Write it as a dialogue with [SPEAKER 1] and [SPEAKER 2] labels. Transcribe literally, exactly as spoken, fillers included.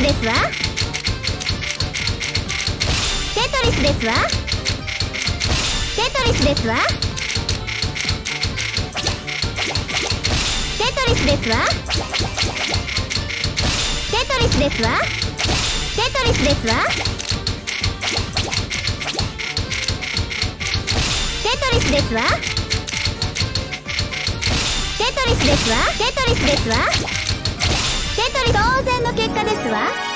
[SPEAKER 1] ですわ。テトリスですわ。テトリスですわ。テトリスですわ。テトリスですわ。テトリスですわ。テトリスですわ。テトリスですわ。テトリスですわ。テトリス当然の結果ですわ。